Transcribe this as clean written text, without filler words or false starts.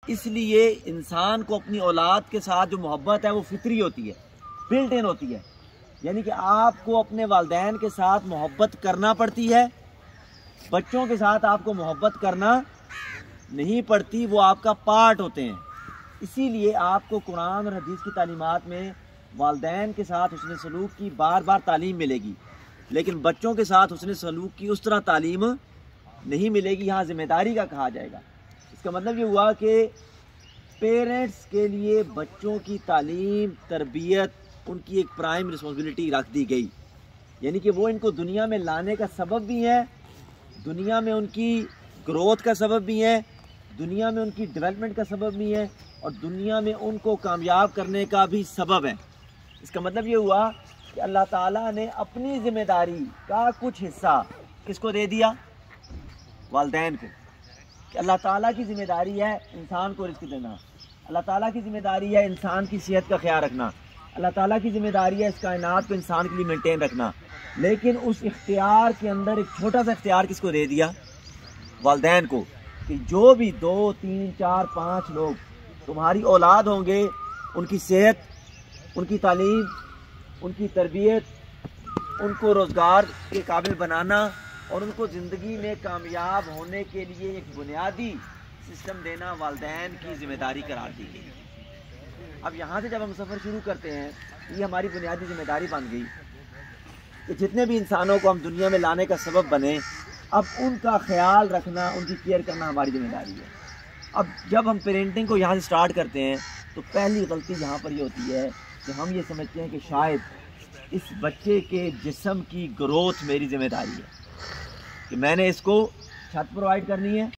اس لیے انسان کو اپنی اولاد کے ساتھ جو محبت ہے وہ فطری ہوتی ہے، بلٹ ان ہوتی ہے، یعنی کہ آپ کو اپنے والدین کے ساتھ محبت کرنا پڑتی ہے، بچوں کے ساتھ آپ کو محبت کرنا نہیں پڑتی، وہ آپ کا پارٹ ہوتے ہیں۔ اسی لیے آپ کو قرآن اور حدیث کی تعلیمات میں والدین کے ساتھ حسن سلوک کی بار بار تعلیم ملے گی، لیکن بچوں کے ساتھ حسن سلوک کی اس طرح تعلیم نہیں ملے گی، یہاں ذمہ داری کا کہا جائے گا۔ اس کا مطلب یہ ہوا کہ پیرنٹس کے لیے بچوں کی تعلیم، تربیت ان کی ایک پرائم رسپانسبلٹی رکھ دی گئی، یعنی کہ وہ ان کو دنیا میں لانے کا سبب بھی ہے، دنیا میں ان کی گروتھ کا سبب بھی ہے، دنیا میں ان کی ڈیولپمنٹ کا سبب بھی ہے، اور دنیا میں ان کو کامیاب کرنے کا بھی سبب ہے۔ اس کا مطلب یہ ہوا کہ اللہ تعالیٰ نے اپنی ذمہ داری کا کچھ حصہ کس کو دے دیا؟ والدین کو، کہ اللہ تعالیٰ کی ذمہ داری ہے انسان کو رزق دینا، اللہ تعالیٰ کی ذمہ داری ہے انسان کی صحت کا خیال رکھنا، اللہ تعالیٰ کی ذمہ داری ہے اس کائنات کو انسان کے لیے مینٹین رکھنا، لیکن اس اختیار کے اندر ایک چھوٹا سا اختیار کس کو دے دیا؟ والدین کو، کہ جو بھی 2 3 4 5 لوگ تمہاری اولاد ہوں گے، ان کی صحت، ان کی تعلیم، ان کی تربیت، ان کو روزگار کے قابل بنانا اور ان کو زندگی میں کامیاب ہونے کے لیے ایک بنیادی سسٹم دینا والدین کی ذمہ داری قرار دی گئی۔ اب یہاں سے جب ہم سفر شروع کرتے ہیں، یہ ہماری بنیادی ذمہ داری بن گئی کہ جتنے بھی انسانوں کو ہم دنیا میں لانے کا سبب بنے، اب ان کا خیال رکھنا، ان کی کیئر کرنا ہماری ذمہ داری ہے۔ اب جب ہم پیرنٹنگ کو یہاں سے سٹارٹ کرتے ہیں تو پہلی غلطی یہاں پر یہ ہوتی ہے کہ ہم یہ سمجھتے ہیں کہ شاید اس بچے کے جسم کی گروتھ میری ذمہ داری ہے، کہ میں نے اس کو چھت پرووائڈ کرنی ہے،